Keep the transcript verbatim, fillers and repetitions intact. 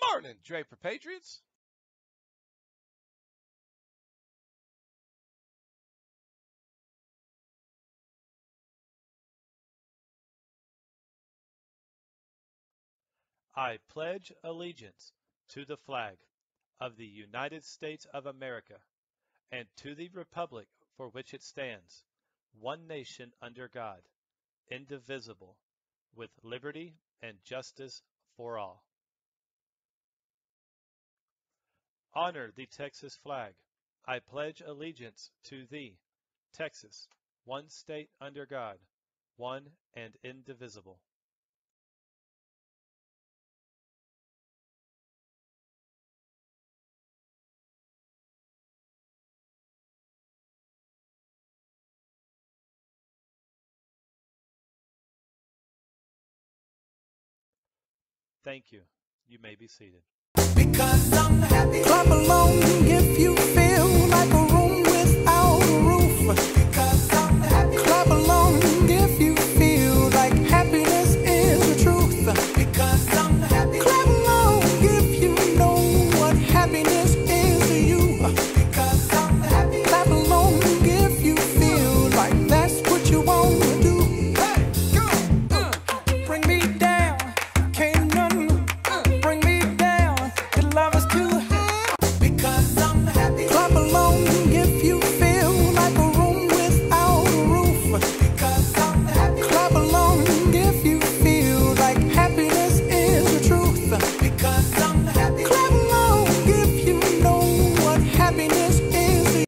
morning, Draper Patriots. I pledge allegiance to the flag of the United States of America and to the republic for which it stands, one nation under God, indivisible, with liberty and justice for all. Honor the Texas flag. I pledge allegiance to thee, Texas, one state under God, one and indivisible. Thank you. You may be seated. Because I'm happy. Clap along if you feel